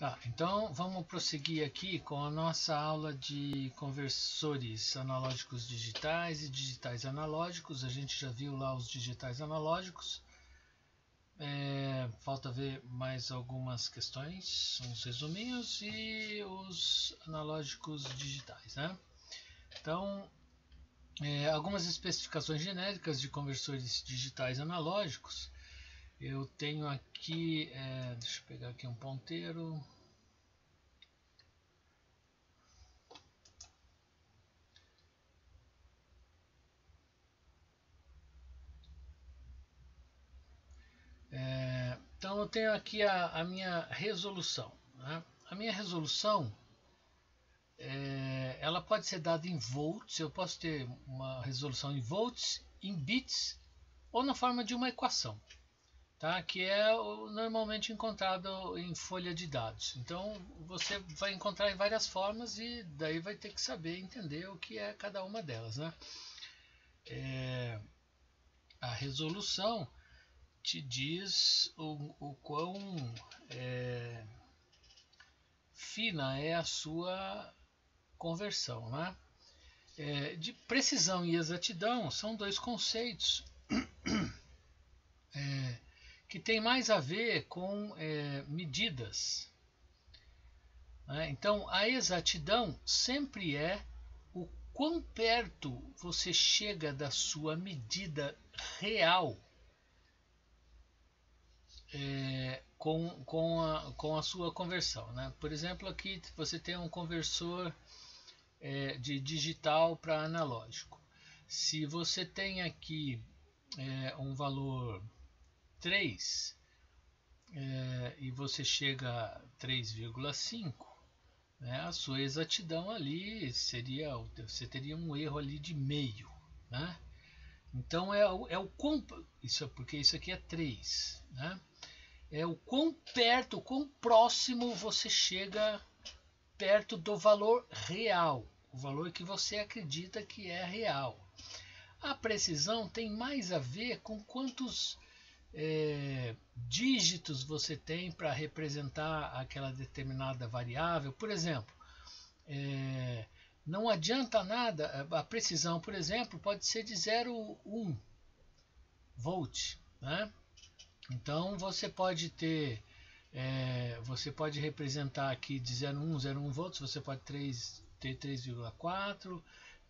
Tá, então vamos prosseguir aqui com a nossa aula de conversores analógicos digitais e digitais analógicos. A gente já viu lá os digitais analógicos. Falta ver mais algumas questões, uns resuminhos, e os analógicos digitais, né? Então, algumas especificações genéricas de conversores digitais analógicos. Eu tenho aqui, deixa eu pegar aqui um ponteiro. Então eu tenho aqui a minha resolução, né? A minha resolução, ela pode ser dada em volts. Eu posso ter uma resolução em volts, em bits ou na forma de uma equação, tá? Que é normalmente encontrado em folha de dados. Então você vai encontrar em várias formas e daí vai ter que saber entender o que é cada uma delas, né? A resolução te diz o quão fina é a sua conversão, né? De precisão e exatidão são dois conceitos que tem mais a ver com medidas, né? Então a exatidão sempre é o quão perto você chega da sua medida real com a sua conversão, né? Por exemplo, aqui você tem um conversor de digital para analógico. Se você tem aqui um valor 3 e você chega a 3,5, né, a sua exatidão ali seria, você teria um erro ali de meio, né? Então isso, porque isso aqui é 3, né? É o quão perto, o quão próximo você chega perto do valor real, o valor que você acredita que é real. A precisão tem mais a ver com quantos dígitos você tem para representar aquela determinada variável. Por exemplo, não adianta nada, a precisão, por exemplo, pode ser de 0,1 volt, né? Então você pode ter, você pode representar aqui de 0,1 volts, você pode ter 3,4,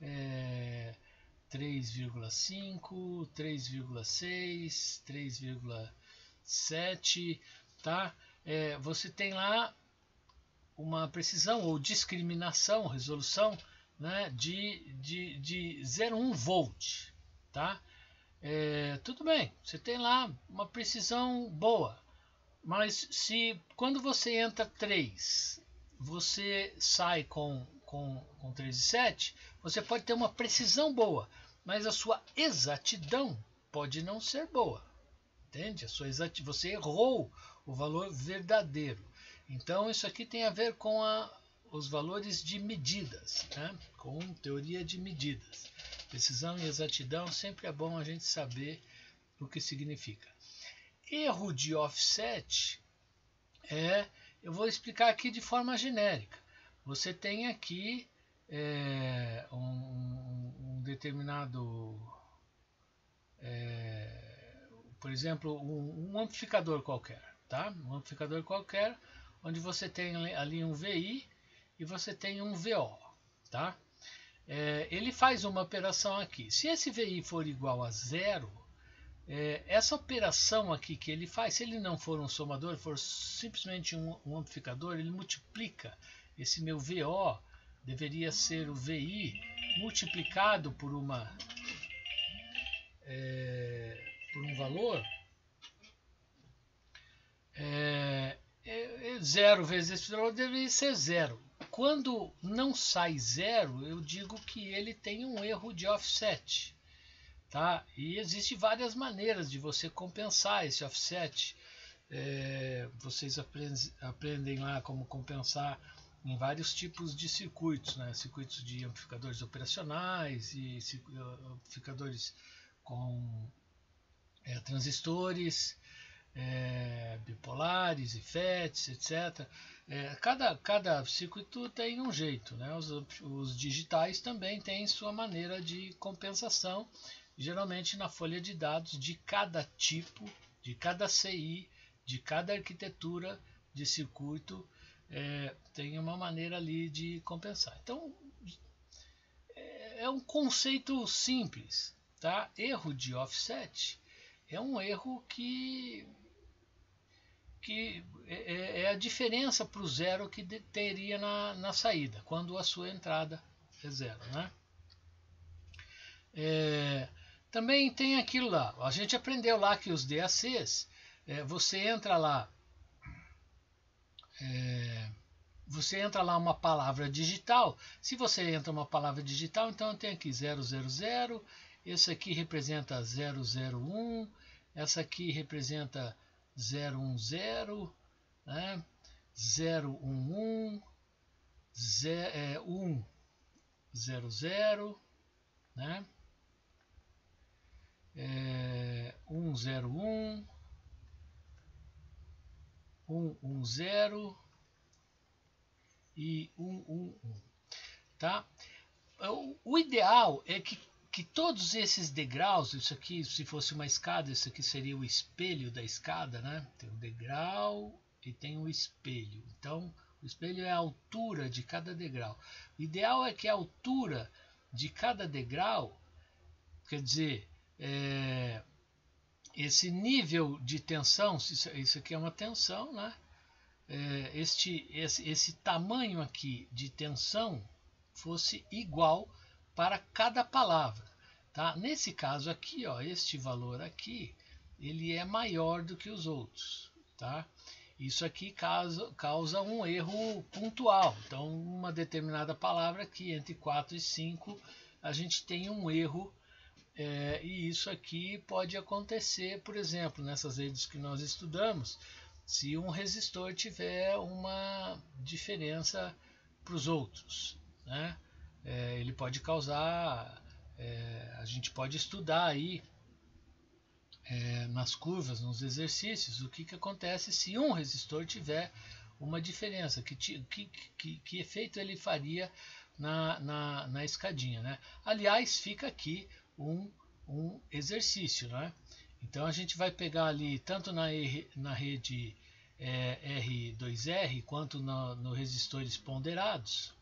3,5, 3,6, 3,7, tá? Você tem lá uma precisão ou discriminação, resolução, né, de 0,1 volt, tá? Tudo bem, você tem lá uma precisão boa, mas se quando você entra 3, você sai com 3,7, você pode ter uma precisão boa, mas a sua exatidão pode não ser boa, entende? Você errou o valor verdadeiro. Então isso aqui tem a ver com os valores de medidas, né? Com teoria de medidas. Precisão e exatidão, sempre é bom a gente saber o que significa. Erro de offset eu vou explicar aqui de forma genérica. Você tem aqui um determinado, por exemplo, um amplificador qualquer, tá? Um amplificador qualquer, onde você tem ali um VI e você tem um VO, tá? Ele faz uma operação aqui. Se esse VI for igual a 0, essa operação aqui que ele faz, se ele não for um somador, for simplesmente um amplificador, ele multiplica esse meu VO, deveria ser o VI multiplicado por um valor, 0 vezes esse valor deveria ser 0. Quando não sai 0, eu digo que ele tem um erro de offset, tá? E existem várias maneiras de você compensar esse offset. Vocês aprendem lá como compensar em vários tipos de circuitos, né? Circuitos de amplificadores operacionais e amplificadores com transistores. bipolares, FETs, etc. Cada circuito tem um jeito, né? Os digitais também têm sua maneira de compensação, geralmente na folha de dados de cada tipo, de cada CI, de cada arquitetura de circuito, tem uma maneira ali de compensar. Então, é um conceito simples, tá? Erro de offset é um erro que é a diferença para o zero que teria na saída, quando a sua entrada é zero, né? Também tem aquilo lá, a gente aprendeu lá que os DACs, você entra lá uma palavra digital. Se você entra uma palavra digital, então eu tenho aqui 000, esse aqui representa 001, essa aqui representa 010, né? 011, 100, né? 101, 110 e 111, tá? O ideal é que todos esses degraus, isso aqui, se fosse uma escada, isso aqui seria o espelho da escada, né? Tem o degrau e tem o espelho. Então, o espelho é a altura de cada degrau. O ideal é que a altura de cada degrau, quer dizer, esse nível de tensão, isso aqui é uma tensão, né? Esse tamanho aqui de tensão fosse igual para cada palavra, tá? Nesse caso aqui, ó, este valor aqui, ele é maior do que os outros, tá? Isso aqui causa um erro pontual. Então, uma determinada palavra aqui, entre 4 e 5, a gente tem um erro, e isso aqui pode acontecer, por exemplo, nessas redes que nós estudamos, se um resistor tiver uma diferença para os outros, né? Ele pode causar, a gente pode estudar aí nas curvas, nos exercícios, o que acontece se um resistor tiver uma diferença, que efeito ele faria na escadinha, né? Aliás, fica aqui um exercício, né? Então a gente vai pegar ali tanto na rede R2R quanto no resistores ponderados,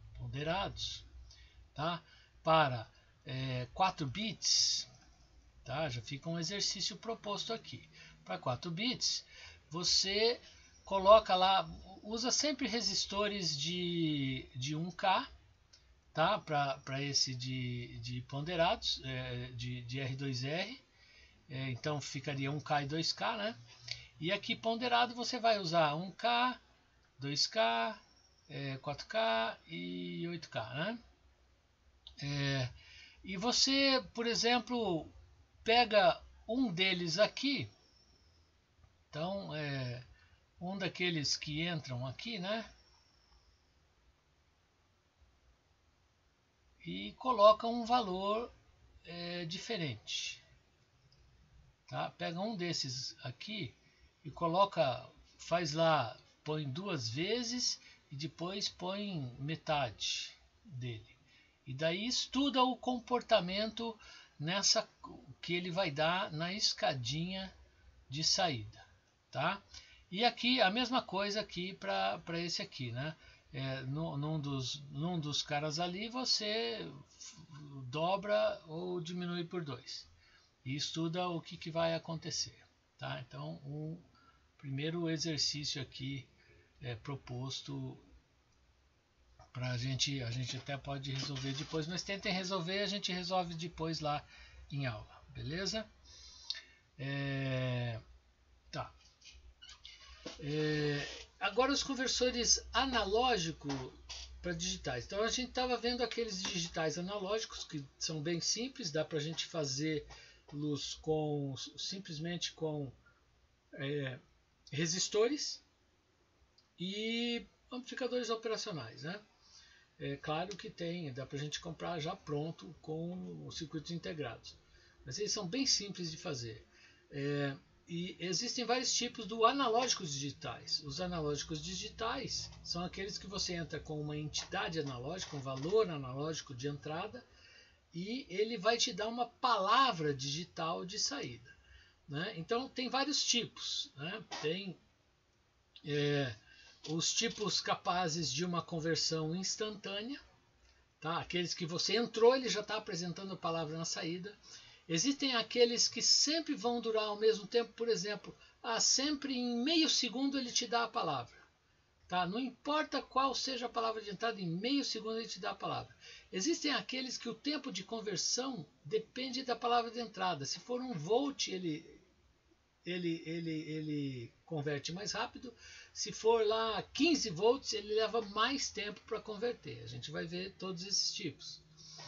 tá? Para 4 bits, tá? Já fica um exercício proposto aqui. Para 4 bits, você coloca lá, usa sempre resistores de 1K, tá? Para esse de ponderados, de R2R. Então ficaria 1K e 2K, né? E aqui ponderado você vai usar 1K, 2K, 4K e 8K, né? E você, por exemplo, pega um deles aqui, então um daqueles que entram aqui, né? E coloca um valor diferente, tá? Pega um desses aqui e coloca, faz lá, põe 2 vezes e depois põe metade dele. E daí estuda o comportamento que ele vai dar na escadinha de saída, tá? E aqui a mesma coisa aqui para esse aqui, né? Num dos caras ali você dobra ou diminui por 2 e estuda o que vai acontecer, tá? Então o primeiro exercício aqui proposto para a gente até pode resolver depois, mas tentem resolver, a gente resolve depois lá em aula, beleza? Tá. Agora os conversores analógicos para digitais. Então a gente estava vendo aqueles digitais analógicos que são bem simples, dá para a gente fazer luz simplesmente com resistores e amplificadores operacionais, né? Claro que dá para a gente comprar já pronto com os circuitos integrados, mas eles são bem simples de fazer. E existem vários tipos do analógicos digitais. Os analógicos digitais são aqueles que você entra com uma entidade analógica, um valor analógico de entrada, e ele vai te dar uma palavra digital de saída, né? Então tem vários tipos, né? Tem os tipos capazes de uma conversão instantânea, tá? Aqueles que você entrou, ele já está apresentando a palavra na saída. Existem aqueles que sempre vão durar ao mesmo tempo, por exemplo, sempre em meio segundo ele te dá a palavra. Tá? Não importa qual seja a palavra de entrada, em meio segundo ele te dá a palavra. Existem aqueles que o tempo de conversão depende da palavra de entrada. Se for 1 volt, ele converte mais rápido. Se for lá 15 volts, ele leva mais tempo para converter. A gente vai ver todos esses tipos.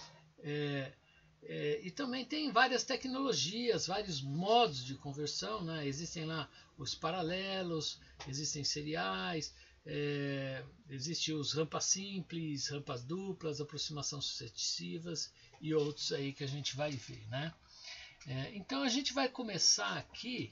E também tem várias tecnologias, vários modos de conversão, né? Existem lá os paralelos, existem seriais, existem os rampas simples, rampas duplas, aproximação sucessivas e outros aí que a gente vai ver, né? Então a gente vai começar aqui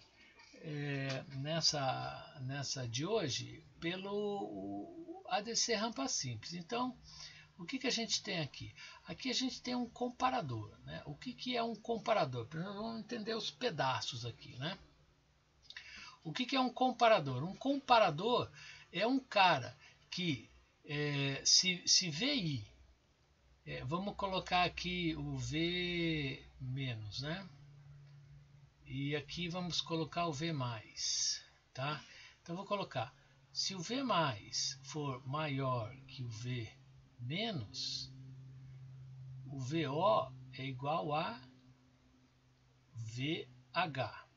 nessa de hoje pelo ADC rampa simples. Então o que a gente tem aqui? Aqui a gente tem um comparador, né? O que é um comparador? Primeiro vamos entender os pedaços aqui, né? O que é um comparador? Um comparador é um cara que se VI, vamos colocar aqui o V menos, né? E aqui vamos colocar o V mais, tá? Então vou colocar, se o V mais for maior que o V menos, o VO é igual a VH,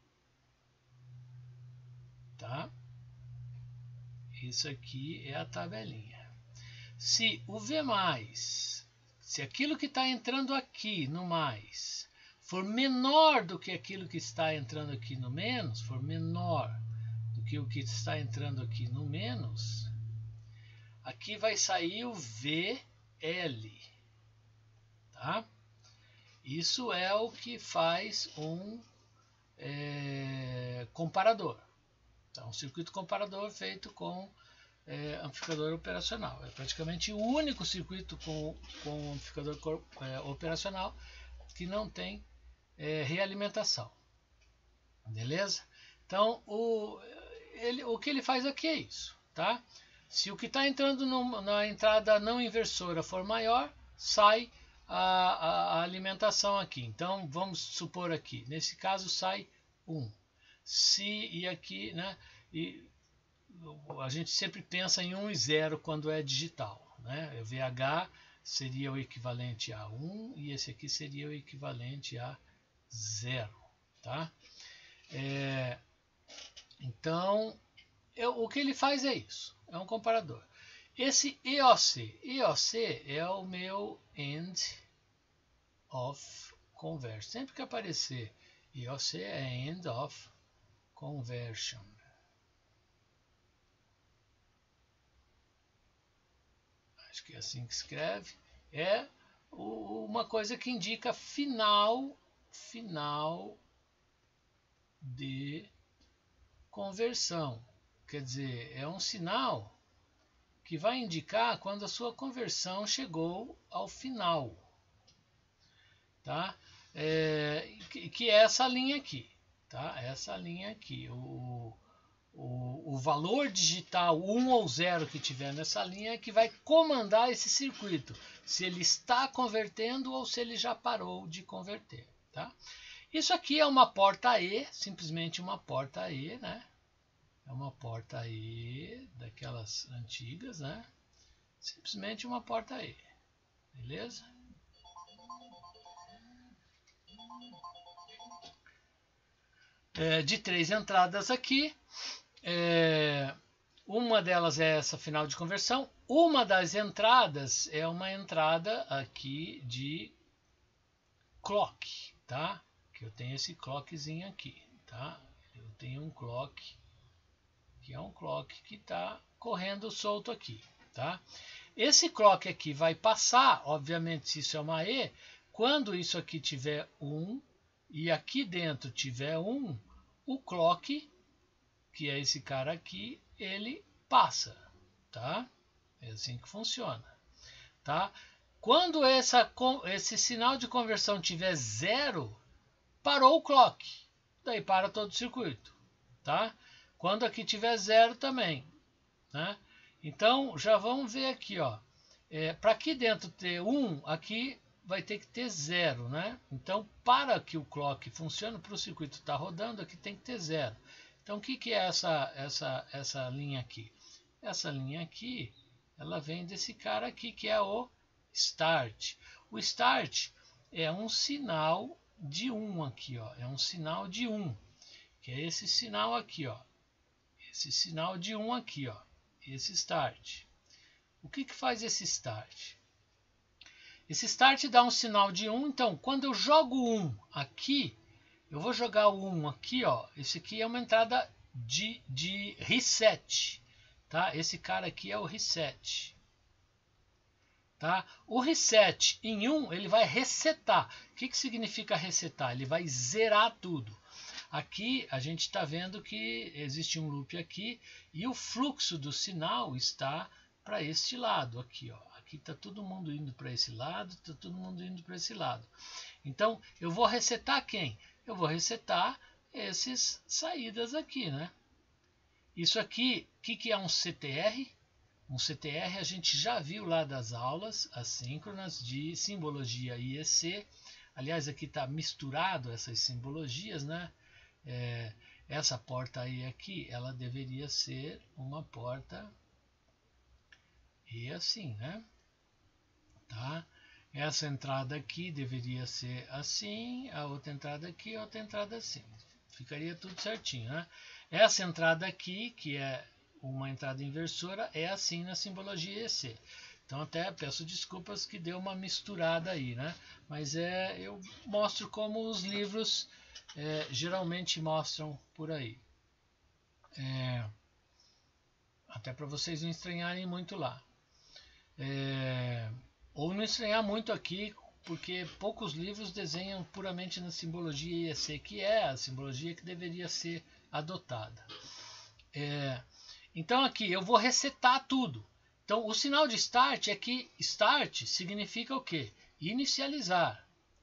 tá? Isso aqui é a tabelinha. Se o V mais, se aquilo que está entrando aqui no mais for menor do que aquilo que está entrando aqui no menos, for menor do que o que está entrando aqui no menos, aqui vai sair o VL, tá? Isso é o que faz um comparador. Então, um circuito comparador feito com amplificador operacional. É praticamente o único circuito com amplificador operacional que não tem realimentação. Beleza? Então, o que ele faz aqui é isso, tá? Se o que está entrando na entrada não inversora for maior, sai a alimentação aqui. Então, vamos supor aqui, nesse caso sai 1. E aqui, né? E a gente sempre pensa em 1 e 0 quando é digital, né? O VH seria o equivalente a 1 e esse aqui seria o equivalente a 0, tá? Então, o que ele faz é isso, é um comparador. Esse EOC é o meu End of Conversion. Sempre que aparecer EOC é End of Conversion. Acho que é assim que escreve. É uma coisa que indica final de conversão. Quer dizer, é um sinal que vai indicar quando a sua conversão chegou ao final, tá? Que é essa linha aqui, tá? Essa linha aqui, o valor digital 1 ou 0 que tiver nessa linha é que vai comandar esse circuito, se ele está convertendo ou se ele já parou de converter, tá? Isso aqui é uma porta E, simplesmente uma porta E, né? É uma porta E daquelas antigas, né? Simplesmente uma porta E, beleza? De 3 entradas aqui, uma delas é essa final de conversão. Uma das entradas é uma entrada aqui de clock, tá? Que eu tenho esse clockzinho aqui, tá? Eu tenho um clock que é um clock que está correndo solto aqui, tá? Esse clock aqui vai passar, obviamente, se isso é uma E, quando isso aqui tiver 1 e aqui dentro tiver 1, o clock, que é esse cara aqui, ele passa, tá? É assim que funciona, tá? Quando esse sinal de conversão tiver 0, parou o clock, daí para todo o circuito, tá? Quando aqui tiver 0 também, né? Então já vamos ver aqui, ó. Para aqui dentro ter 1, aqui vai ter que ter 0, né? Então, para que o clock funcione, para o circuito estar rodando, aqui tem que ter 0. Então, o que é essa linha aqui? Essa linha aqui, ela vem desse cara aqui, que é o start. O start é um sinal de 1 aqui, ó. É um sinal de 1, que é esse sinal aqui, ó. Esse sinal de 1 aqui, ó. Esse start. O que faz esse start? Esse start dá um sinal de 1, então quando eu jogo 1 aqui, eu vou jogar o 1 aqui, ó. Esse aqui é uma entrada de reset, tá? Esse cara aqui é o reset, tá? O reset em 1, ele vai resetar. O que significa resetar? Ele vai zerar tudo. Aqui a gente está vendo que existe um loop aqui e o fluxo do sinal está para este lado aqui, ó. Aqui está todo mundo indo para esse lado, está todo mundo indo para esse lado. Então eu vou resetar quem? Eu vou resetar essas saídas aqui, né? Isso aqui, o que é um CTR? Um CTR a gente já viu lá das aulas assíncronas de simbologia IEC. Aliás, aqui está misturado essas simbologias, né? Essa porta aí aqui, ela deveria ser uma porta e assim, né? Tá? Essa entrada aqui deveria ser assim, a outra entrada aqui, a outra entrada assim. Ficaria tudo certinho, né? Essa entrada aqui, que é uma entrada inversora, é assim na simbologia EC. Então até peço desculpas que deu uma misturada aí, né? Mas eu mostro como os livros geralmente mostram por aí. Até para vocês não estranharem muito lá. Ou não estranhar muito aqui, porque poucos livros desenham puramente na simbologia IEC, que é a simbologia que deveria ser adotada. Então aqui eu vou resetar tudo. Então o sinal de start é que start significa o quê? Inicializar.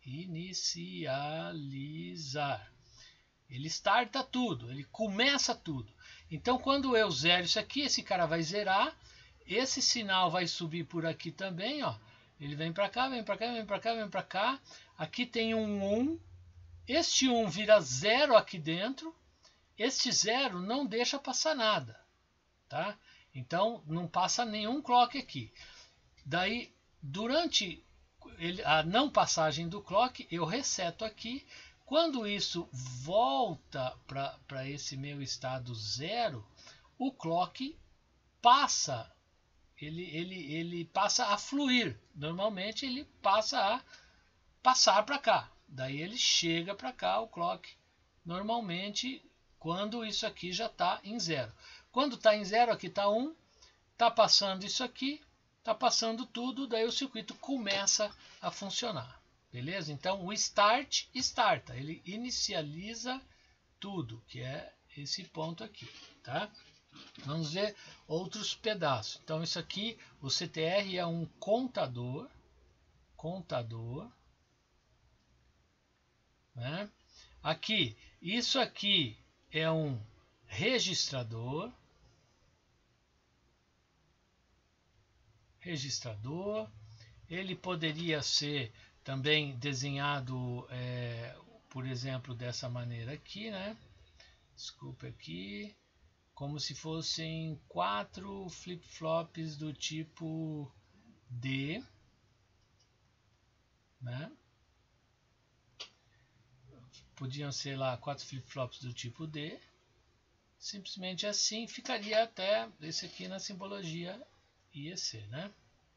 Inicializar. Ele starta tudo, ele começa tudo. Então quando eu zero isso aqui, esse cara vai zerar. Esse sinal vai subir por aqui também, ó. Ele vem para cá, vem para cá, vem para cá, vem para cá. Aqui tem um 1. Este 1 vira 0 aqui dentro. Este 0 não deixa passar nada, tá? Então não passa nenhum clock aqui. Daí, durante a não passagem do clock, eu reseto aqui. Quando isso volta para esse meu estado 0, o clock passa. Ele passa a fluir. Normalmente ele passa a passar para cá. Daí ele chega para cá, o clock. Normalmente, quando isso aqui já está em 0. Quando está em 0, aqui está 1. Está passando isso aqui. Está passando tudo. Daí o circuito começa a funcionar. Beleza? Então o start starta. Ele inicializa tudo, que é esse ponto aqui. Tá? Vamos ver outros pedaços. Então isso aqui, o CTR é um contador, né? Aqui, isso aqui é um registrador, ele poderia ser também desenhado, por exemplo, dessa maneira aqui, né? Desculpa aqui. Como se fossem 4 flip-flops do tipo D, né? Podiam ser lá 4 flip-flops do tipo D. Simplesmente assim ficaria até esse aqui na simbologia IEC, né?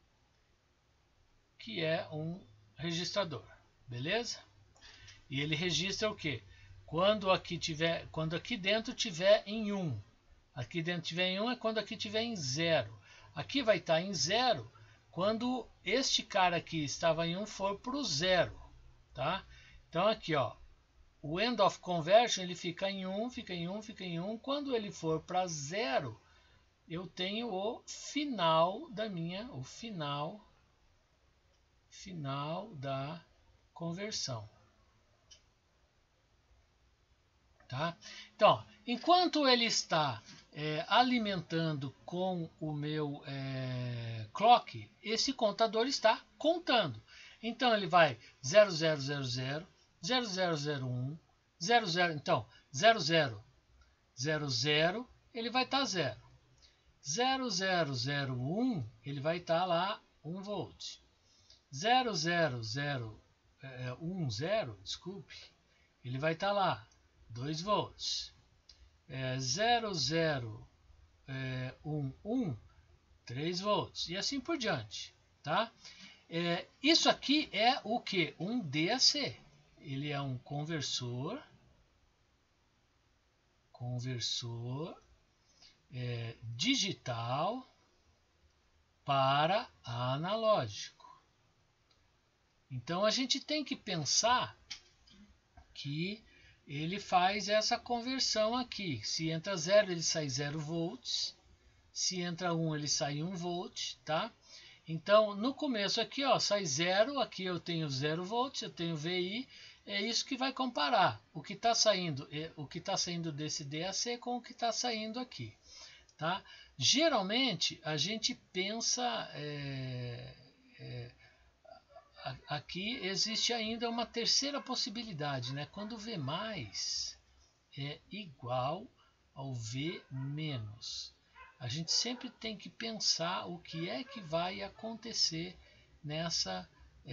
Que é um registrador, beleza? E ele registra o quê? Quando aqui dentro tiver em 1. Aqui dentro tiver em 1 é quando aqui tiver em 0. Aqui vai estar em 0 quando este cara aqui estava em 1 for para o 0. Tá? Então aqui, ó, o end of conversion ele fica em 1, fica em 1, fica em 1. Quando ele for para 0, eu tenho o final da final da conversão. Tá? Então, enquanto ele está alimentando com o meu clock, esse contador está contando. Então ele vai 0000, 0001, 00, então 0000 ele vai estar 0. 0001 ele vai estar lá 1 volt. 00010, desculpe, ele vai estar lá 2 volts. 0011, 3 volts. E assim por diante. Tá? Isso aqui é o que? Um DAC. Ele é um conversor digital para analógico. Então a gente tem que pensar que ele faz essa conversão aqui. Se entra 0, ele sai 0 volts. Se entra 1, ele sai 1 volt, tá? Então, no começo aqui, ó, sai 0, aqui eu tenho 0 volts, eu tenho VI, é isso que vai comparar o que está saindo desse DAC com o que está saindo aqui, tá? Geralmente, a gente pensa... aqui existe ainda uma terceira possibilidade, né? Quando V mais é igual ao V menos. A gente sempre tem que pensar o que é que vai acontecer nessa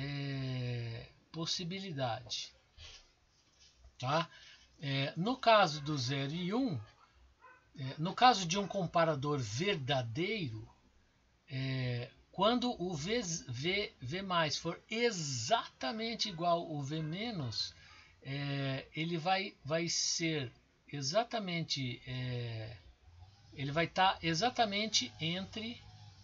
possibilidade. Tá? No caso do 0 e 1, no caso de um comparador verdadeiro, quando o V mais for exatamente igual ao V menos, ele vai ser exatamente... ele vai estar exatamente entre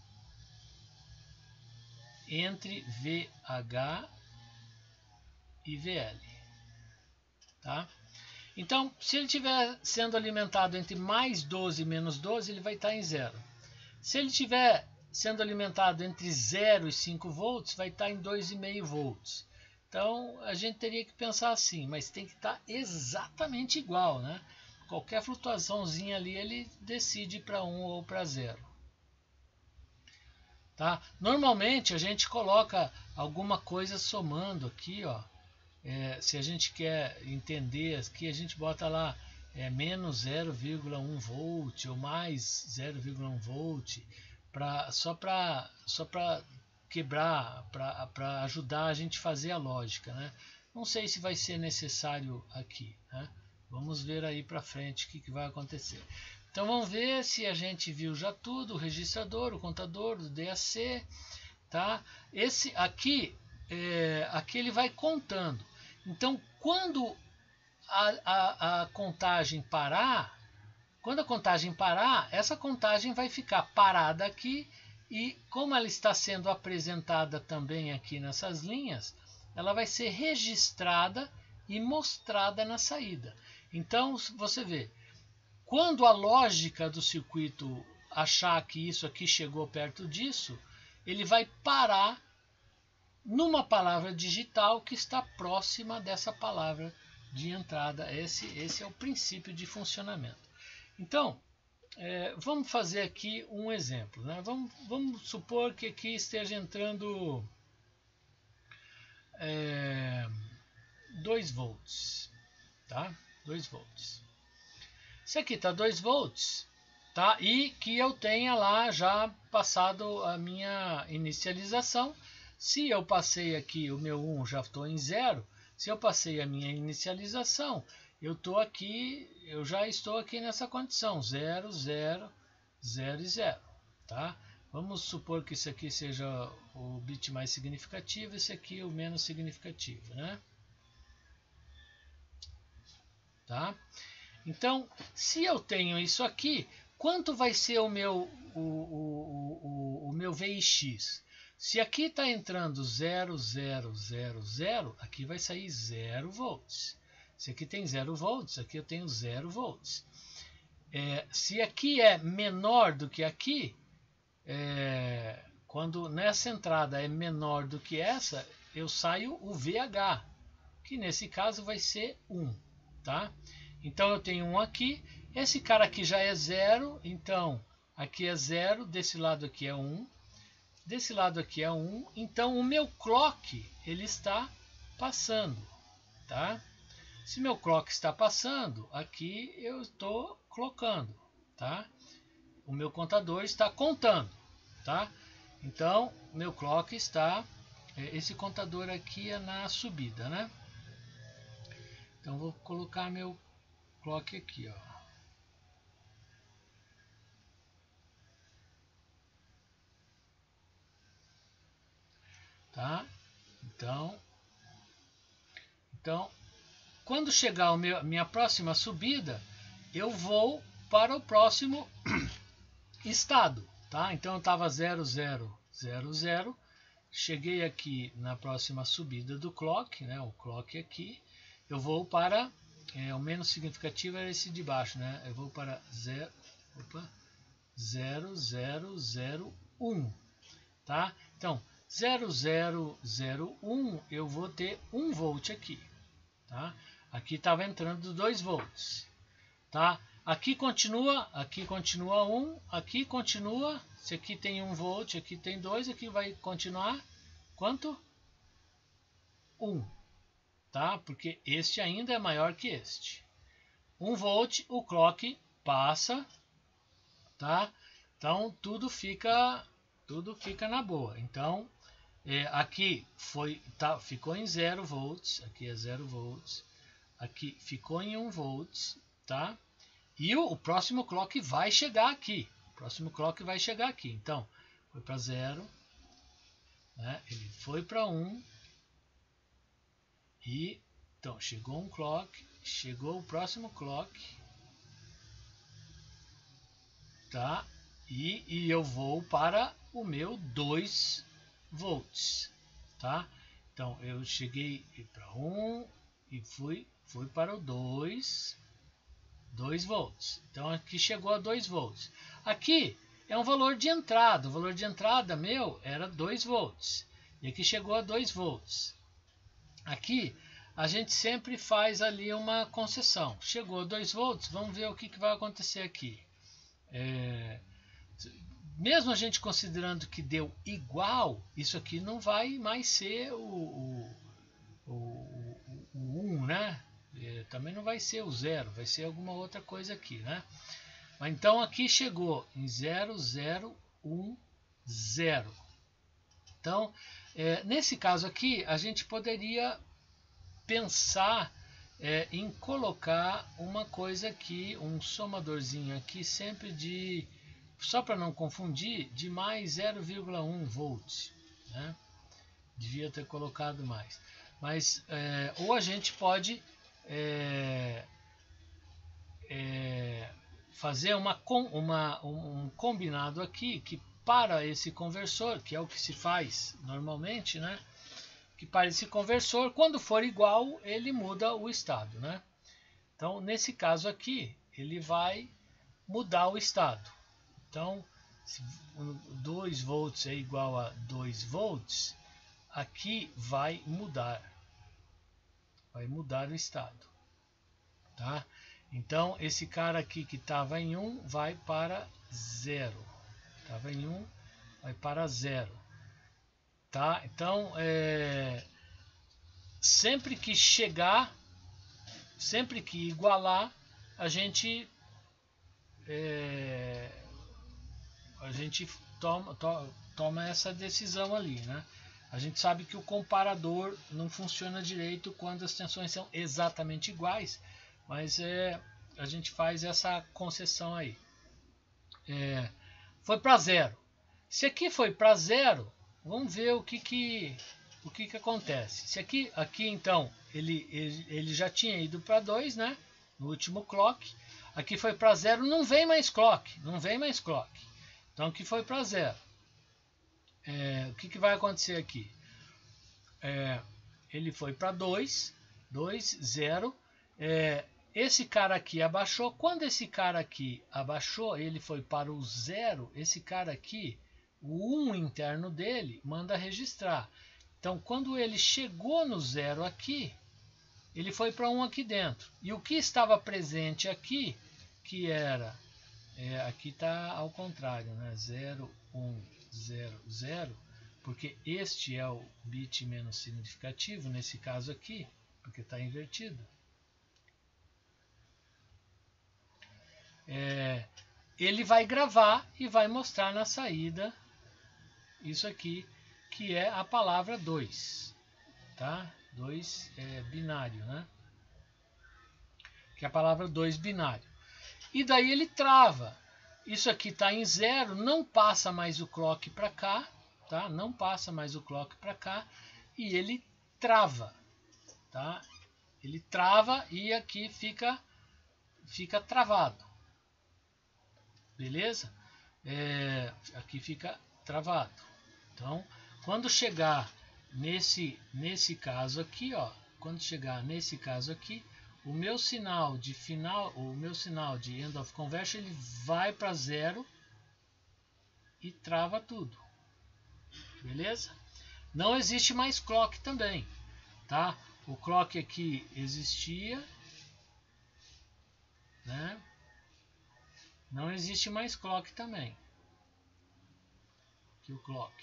VH e VL. Tá? Então, se ele estiver sendo alimentado entre mais 12 e menos 12, ele vai estar em 0. Se ele estiver sendo alimentado entre 0 e 5 volts, vai estar em 2,5 volts. Então, a gente teria que pensar assim, mas tem que estar exatamente igual, né? Qualquer flutuaçãozinha ali, ele decide para 1 ou para 0. Tá? Normalmente, a gente coloca alguma coisa somando aqui, ó. Se a gente quer entender aqui, a gente bota lá menos 0,1 volt ou mais 0,1 volt, só para quebrar, para ajudar a gente a fazer a lógica, né? Não sei se vai ser necessário aqui, né? Vamos ver aí para frente o que vai acontecer. Então vamos ver se a gente viu já tudo, o registrador, o contador, o DAC, tá? Esse aqui, aqui ele vai contando. Então quando a contagem parar, essa contagem vai ficar parada aqui e como ela está sendo apresentada também aqui nessas linhas, ela vai ser registrada e mostrada na saída. Então você vê, quando a lógica do circuito achar que isso aqui chegou perto disso, ele vai parar numa palavra digital que está próxima dessa palavra de entrada. Esse é o princípio de funcionamento. Então, vamos fazer aqui um exemplo, né? Vamos supor que aqui esteja entrando 2 volts, tá? 2 volts. Se aqui está 2 volts, tá? E que eu tenha lá já passado a minha inicialização. Se eu passei aqui o meu 1, já estou em 0. Se eu passei a minha inicialização, eu já estou aqui nessa condição, 0, 0, 0 e 0. Tá? Vamos supor que isso aqui seja o bit mais significativo, esse aqui o menos significativo, né? Tá? Então, se eu tenho isso aqui, quanto vai ser o meu VIX? Se aqui está entrando 0, 0, 0, 0, aqui vai sair 0 volts. Esse aqui tem 0 volts, aqui eu tenho 0 volts. Se aqui é menor do que aqui, quando nessa entrada é menor do que essa, eu saio o VH, que nesse caso vai ser 1, tá? Então eu tenho 1 aqui, esse cara aqui já é 0, então aqui é 0, desse lado aqui é 1, desse lado aqui é 1, então o meu clock ele está passando, tá? Se meu clock está passando, aqui eu estou colocando, tá? O meu contador está contando, tá? Então, meu clock está... esse contador aqui é na subida, né? Então, vou colocar meu clock aqui, ó. Tá? Então, quando chegar a minha próxima subida, eu vou para o próximo estado, tá? Então eu estava 0, 0, 0, 0, cheguei aqui na próxima subida do clock, né? O clock aqui, eu vou para, o menos significativo é esse de baixo, né? Eu vou para 0, 0, 0, 0, 1, tá? Então, 0, 0, 0, 1, eu vou ter 1 volt aqui, tá? Aqui estava entrando 2 volts, tá? Aqui continua 1, aqui continua, se aqui tem 1 volt, aqui tem 2, aqui vai continuar quanto? 1, tá? Porque este ainda é maior que este. 1 volt, o clock passa, tá? Então tudo fica na boa. Então aqui ficou em 0 volts, aqui é 0 volts, aqui ficou em 1 volts, tá? E o próximo clock vai chegar aqui. O próximo clock vai chegar aqui. Então, foi para 0, né? Ele foi para 1. E então chegou um clock, chegou o próximo clock, tá? E eu vou para o meu 2 volts, tá? Então eu cheguei para 1 e fui para o 2 volts. Então aqui chegou a 2 volts. Aqui é um valor de entrada. O valor de entrada meu era 2 volts. E aqui chegou a 2 volts. Aqui a gente sempre faz ali uma concessão. Chegou a 2 volts, vamos ver o que vai acontecer aqui. Mesmo a gente considerando que deu igual, isso aqui não vai mais ser o 1, né? Também não vai ser o 0, vai ser alguma outra coisa aqui, né? Mas então aqui chegou em 0, 0, 1, 0. Então, nesse caso aqui, a gente poderia pensar em colocar uma coisa aqui, um somadorzinho aqui, sempre de, só para não confundir, de mais 0,1 volts, né? Devia ter colocado mais. Mas, ou a gente pode fazer um combinado aqui, que para esse conversor, que é o que se faz normalmente, né? Que para esse conversor, quando for igual, ele muda o estado, né? Então, nesse caso aqui, ele vai mudar o estado. Então, se 2 volts é igual a 2 volts, aqui vai mudar o estado, tá? Então, esse cara aqui que estava em 1 vai para 0. Estava em 1, vai para 0. Tá? Então, sempre que chegar, sempre que igualar, a gente toma essa decisão ali, né? A gente sabe que o comparador não funciona direito quando as tensões são exatamente iguais, mas a gente faz essa concessão aí. Foi para 0. Se aqui foi para 0, vamos ver o que acontece. Se aqui então ele já tinha ido para 2, né? No último clock. Aqui foi para 0, não vem mais clock, Então aqui foi para 0. O que vai acontecer aqui? Ele foi para 2, 0, esse cara aqui abaixou. Quando esse cara aqui abaixou, ele foi para o 0. Esse cara aqui, o 1 interno dele, manda registrar. Então, quando ele chegou no 0 aqui, ele foi para 1 aqui dentro. E o que estava presente aqui, que era... aqui está ao contrário, né? 0, 1, 0, 0. Porque este é o bit menos significativo, nesse caso aqui, porque está invertido. Ele vai gravar e vai mostrar na saída isso aqui, que é a palavra 2, tá? 2 é binário, né? Que é a palavra 2 binário. E daí ele trava. Isso aqui está em 0, não passa mais o clock para cá, tá? Não passa mais o clock para cá e ele trava, tá? Ele trava e aqui fica travado. Beleza? Aqui fica travado. Então, quando chegar nesse caso aqui, ó, quando chegar nesse caso aqui, o meu sinal de final, o meu sinal de end of conversion, ele vai para 0 e trava tudo. Beleza? Não existe mais clock também, tá? O clock aqui existia, né? Não existe mais clock também. Aqui o clock.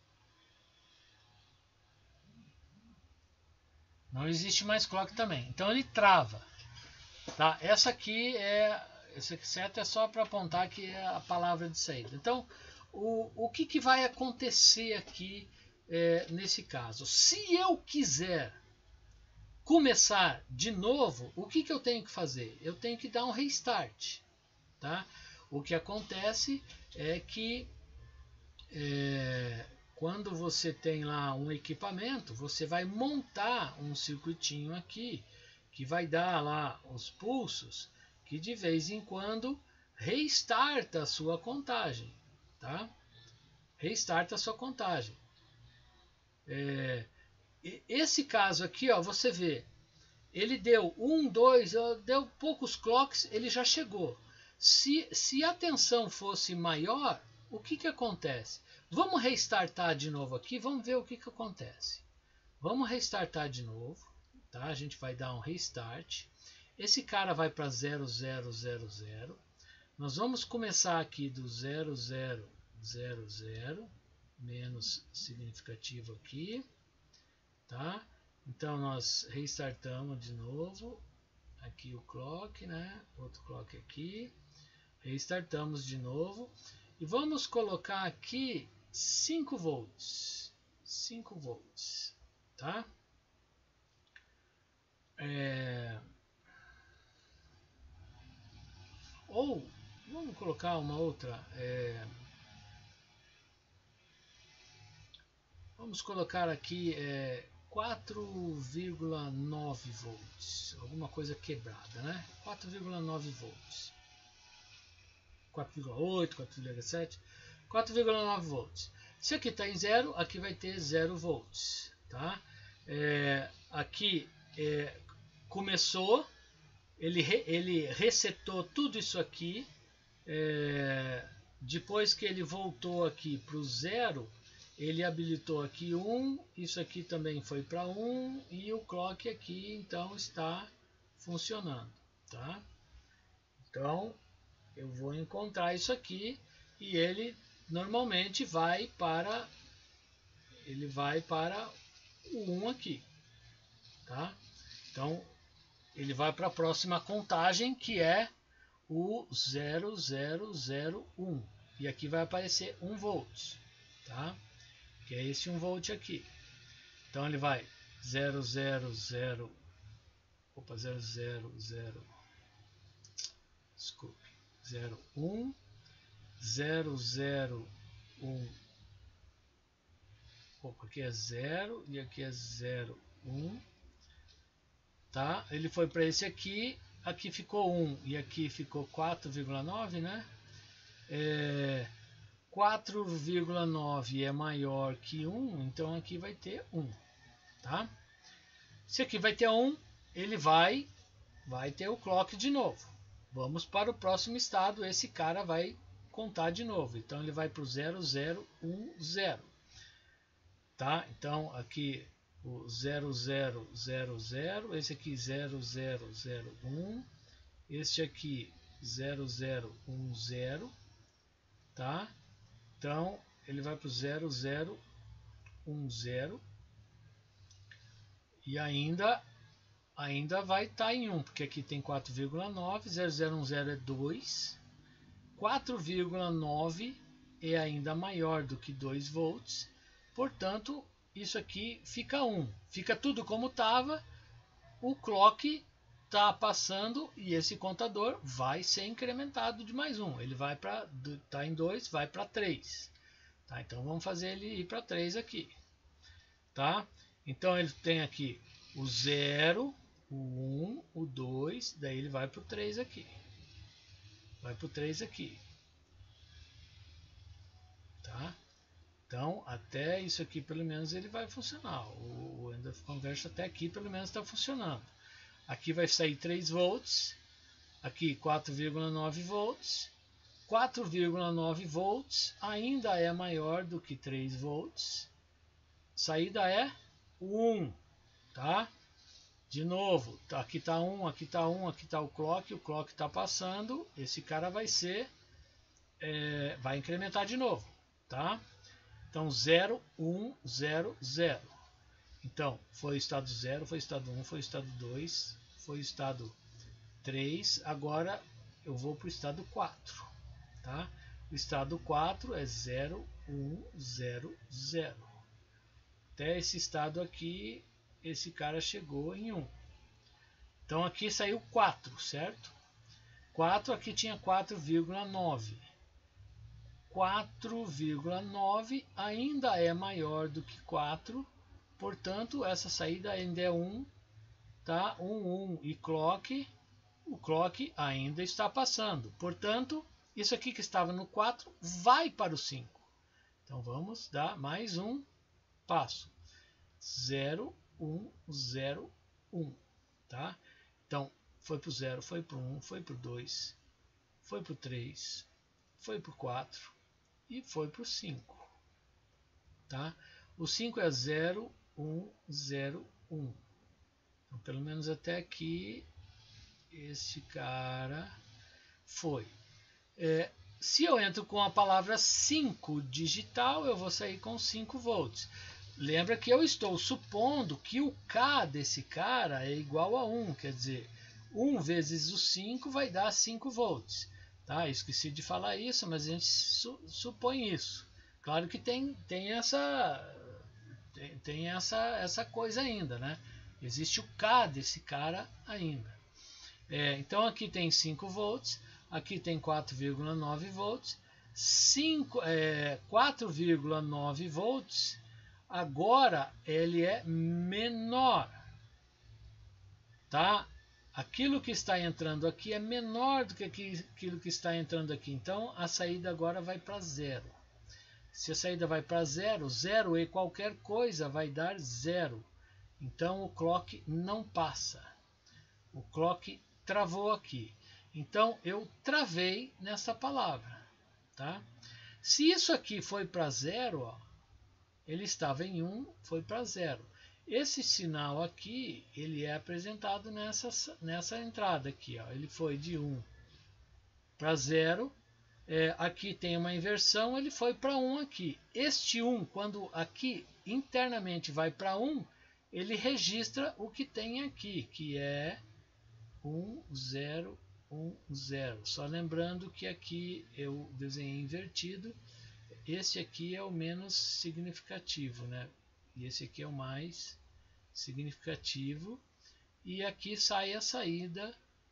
Não existe mais clock também. Então ele trava. Tá? Esse aqui certo é só para apontar que é a palavra de saída. Então, o que vai acontecer aqui nesse caso? Se eu quiser começar de novo, o que eu tenho que fazer? Eu tenho que dar um restart. Tá? O que acontece é que quando você tem lá um equipamento, você vai montar um circuitinho aqui que vai dar lá os pulsos que de vez em quando restarta a sua contagem, tá? Restarta a sua contagem. Esse caso aqui, ó, você vê, ele deu 1, 2, deu poucos clocks, ele já chegou. Se a tensão fosse maior, o que acontece? Vamos restartar de novo aqui, vamos ver o que acontece. Vamos restartar de novo, tá? A gente vai dar um restart. Esse cara vai para 0, 0, 0, 0. Nós vamos começar aqui do 0, 0, 0, 0, menos significativo aqui, tá? Então nós restartamos de novo. Aqui o clock, né? Outro clock aqui. Restartamos de novo. E vamos colocar aqui 5 volts. 5 volts. Tá? Ou vamos colocar uma outra. Vamos colocar aqui 4,9 volts. Alguma coisa quebrada, né? 4,9 volts. 4,8, 4,7, 4,9 volts. Se aqui está em 0, aqui vai ter 0 volts. Tá? Aqui começou, ele resetou tudo isso aqui. Depois que ele voltou aqui para o 0, ele habilitou aqui 1, isso aqui também foi para 1 e o clock aqui então está funcionando. Tá? Então, eu vou encontrar isso aqui e ele normalmente vai para o 1 aqui, tá? Então ele vai para a próxima contagem, que é o 0001 e aqui vai aparecer 1 volt, tá? Que é esse 1 volt aqui. Então ele vai 000, opa, 000, desculpe, 01, 001, opa, aqui é 0 e aqui é 01, tá? Ele foi para esse aqui, aqui ficou 1 e aqui ficou 4,9, né? 4,9 é maior que 1, então aqui vai ter 1, tá? Se aqui vai ter 1, ele vai vai ter o clock de novo. Vamos para o próximo estado, esse cara vai contar de novo. Então ele vai para o 0010. Tá? Então aqui o 0000, esse aqui 0001, este aqui 0010, tá? Então ele vai para o 0010 e ainda vai estar em 1, porque aqui tem 4,9, 0010 é 2, 4,9 é ainda maior do que 2 volts, portanto isso aqui fica 1, fica tudo como estava, o clock está passando e esse contador vai ser incrementado de mais 1, ele vai para, está em 2, vai para 3, tá? Então vamos fazer ele ir para 3 aqui, tá? Então ele tem aqui o 0, o 1, o 2, daí ele vai para o 3 aqui. Vai para o 3 aqui. Tá? Então, até isso aqui, pelo menos, ele vai funcionar. O End of Conversion até aqui, pelo menos, está funcionando. Aqui vai sair 3 volts. Aqui, 4,9 volts. 4,9 volts ainda é maior do que 3 volts. Saída é 1. Tá? De novo, aqui está 1, aqui está 1, aqui está o clock está passando, esse cara vai ser, vai incrementar de novo, tá? Então 0, 1, 0, 0. Então foi o estado 0, foi o estado 1, foi o estado 2, foi o estado 3, agora eu vou para o estado 4, tá? O estado 4 é 0, 1, 0, 0. Até esse estado aqui, esse cara chegou em 1. Então aqui saiu 4, certo? 4 aqui tinha 4,9. 4,9 ainda é maior do que 4, portanto essa saída ainda é 1, tá? 1, 1 e o clock ainda está passando. Portanto, isso aqui que estava no 4 vai para o 5. Então vamos dar mais um passo. 0, 1, 0, 1, tá? Então, foi para o 0, foi para o 1, foi para o 2, foi para o 3, foi para o 4 e foi para o 5, tá? O 5 é 0, 1, 0, 1. Então, pelo menos até aqui, esse cara foi. Se eu entro com a palavra 5 digital, eu vou sair com 5 volts. Lembra que eu estou supondo que o K desse cara é igual a 1, quer dizer, 1 vezes o 5 vai dar 5 volts. Tá? Esqueci de falar isso, mas a gente supõe isso. Claro que tem essa coisa ainda, né? Existe o K desse cara ainda. Então aqui tem 5 volts, aqui tem 4,9 volts, 4,9 volts. Agora ele é menor, tá? Aquilo que está entrando aqui é menor do que aquilo que está entrando aqui. Então a saída agora vai para 0. Se a saída vai para 0, 0 e qualquer coisa vai dar 0. Então o clock não passa. O clock travou aqui. Então eu travei nessa palavra, tá? Se isso aqui foi para 0, ó, ele estava em 1, foi para 0. Esse sinal aqui, ele é apresentado nessa entrada aqui, ó. Ele foi de 1 para 0. Aqui tem uma inversão, ele foi para 1 aqui. Este 1, quando aqui internamente vai para 1, ele registra o que tem aqui, que é 1, 0, 1, 0. Só lembrando que aqui eu desenhei invertido. Esse aqui é o menos significativo, né? E esse aqui é o mais significativo. E aqui sai a saída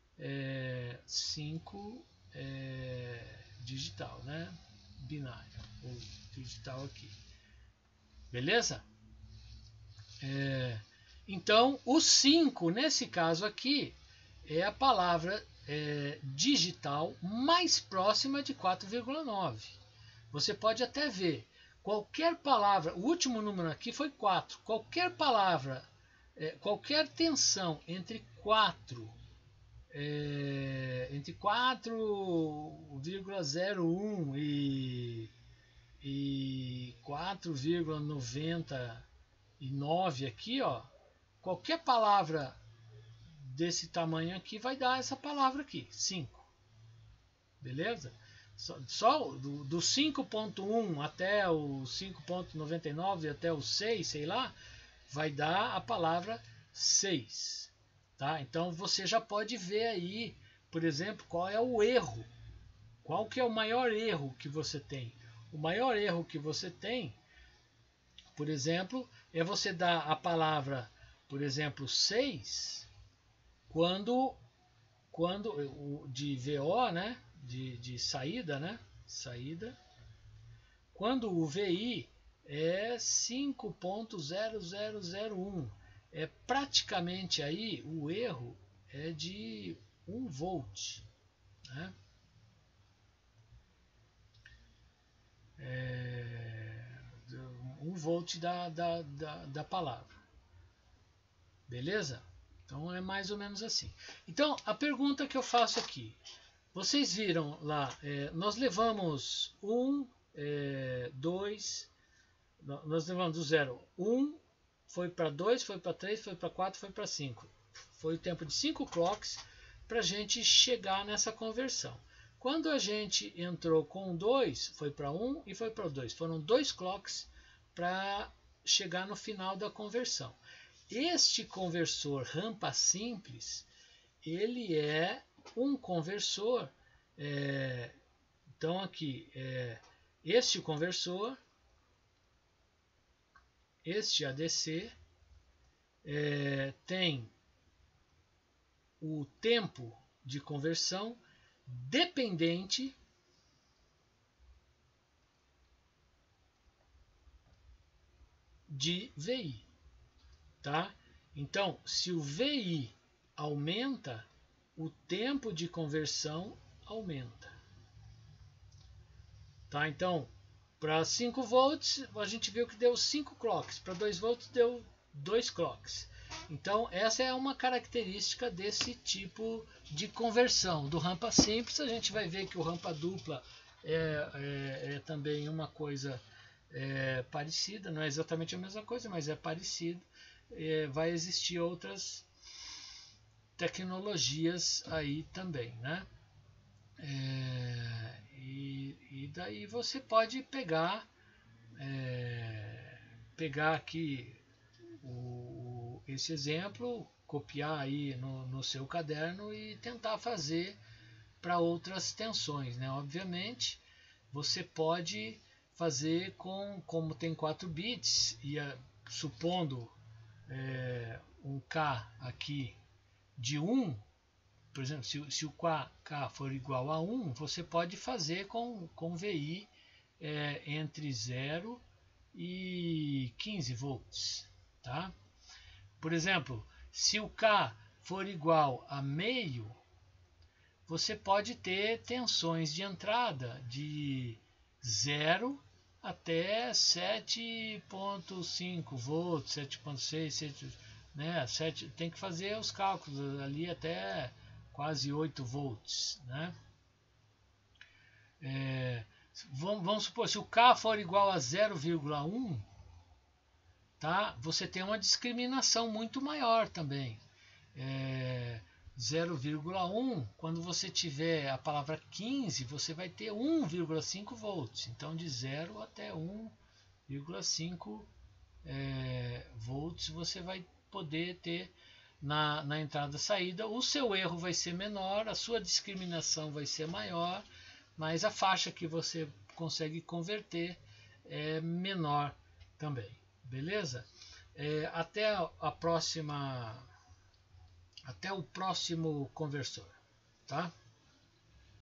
5 digital, né? Binário, ou digital aqui. Beleza? Então, o 5, nesse caso aqui, é a palavra digital mais próxima de 4,9. Você pode até ver, qualquer palavra, o último número aqui foi 4, qualquer palavra, qualquer tensão entre 4 entre 4,01 e 4,99 aqui, ó, qualquer palavra desse tamanho aqui vai dar essa palavra aqui, 5. Beleza? Só do 5.1 até o 5.99 até o 6, sei lá, vai dar a palavra 6. Tá? Então você já pode ver aí, por exemplo, qual é o erro. Qual que é o maior erro que você tem? O maior erro que você tem, por exemplo, é você dar a palavra, por exemplo, 6, quando de VO, né? De saída, né? Saída. Quando o VI é 5.0001. É praticamente aí o erro é de 1 volt. Né? 1 volt da palavra. Beleza? Então é mais ou menos assim. Então a pergunta que eu faço aqui. Vocês viram lá, nós levamos 1, 2, nós levamos do 0, 1, foi para 2, foi para 3, foi para 4, foi para 5. Foi o tempo de 5 clocks para a gente chegar nessa conversão. Quando a gente entrou com 2, foi para 1 e foi para 2. Foram 2 clocks para chegar no final da conversão. Este conversor rampa simples, ele é um conversor, então aqui, este conversor, este ADC, tem o tempo de conversão dependente de VI. Tá? Então, se o VI aumenta, o tempo de conversão aumenta. Tá? Então, para 5 volts, a gente viu que deu 5 clocks. Para 2 volts, deu 2 clocks. Então, essa é uma característica desse tipo de conversão. Do rampa simples, a gente vai ver que o rampa dupla é também uma coisa parecida. Não é exatamente a mesma coisa, mas é parecido. Vai existir outras tecnologias aí também, né? E daí você pode pegar aqui esse exemplo, copiar aí no seu caderno e tentar fazer para outras tensões, né? Obviamente você pode fazer como tem 4 bits e supondo um K aqui de 1, por exemplo, se o K for igual a 1, você pode fazer com VI entre 0 e 15 volts. Tá? Por exemplo, se o K for igual a meio, você pode ter tensões de entrada de 0 até 7.5 volts, 7.6, né? Tem que fazer os cálculos ali até quase 8 volts. Né? Vamos supor, se o K for igual a 0,1, tá? Você tem uma discriminação muito maior também. 0,1, quando você tiver a palavra 15, você vai ter 1,5 volts. Então, de 0 até 1,5 volts você vai poder ter na entrada e saída. O seu erro vai ser menor, a sua discriminação vai ser maior, mas a faixa que você consegue converter é menor também. Beleza? Até o próximo conversor, tá?